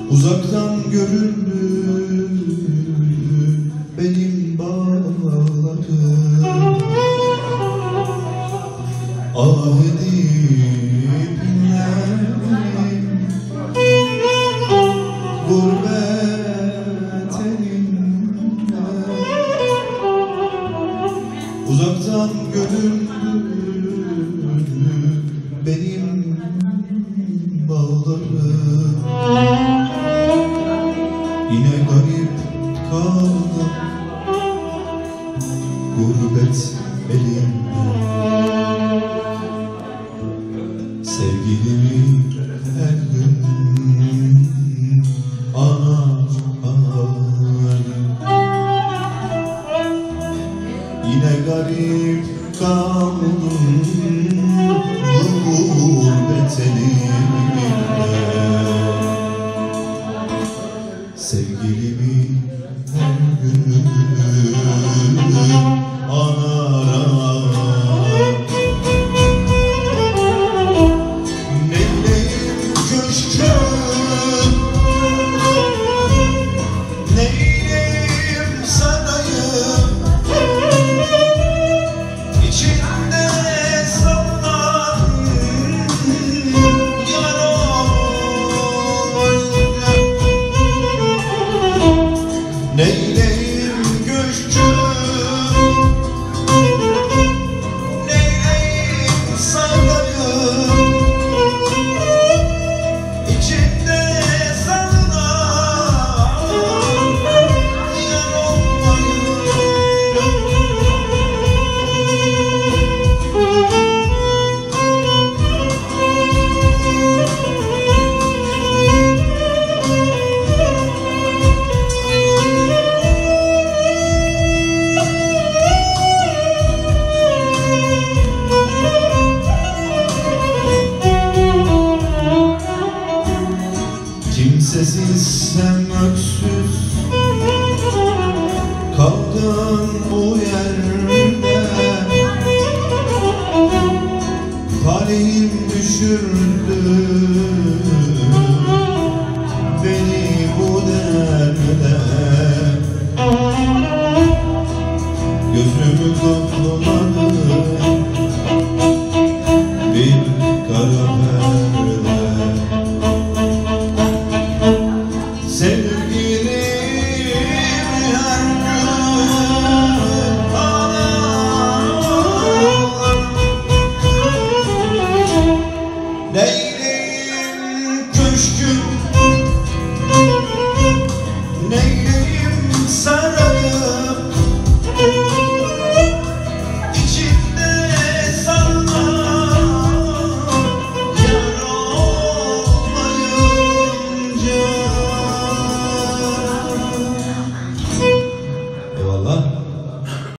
Uzaktan göründü benim bağlarım, ah edip inlerim gurbet elinde. Uzaktan göründü benim bağlarım, yine garip kaldım gurbet elinde. Sevgilimi her gün anar ağlarım, yine garip kaldım gurbet elinde. Sevgilimi her gün anar ağlarım. Neyleyim köşküm, neyleyim sarayım, içinde sallan yar oynar. Neyleyim köşküm, neyleyim sarayım, İçinde salınan yar kimsesizsem öksüz kaldım bu yerde, talihim düşürdü beni bu derde. Gözümü kapladı bir kara perde. Sevgilim her gün ağlar, neyleyim köşküm, neyleyim sarayım,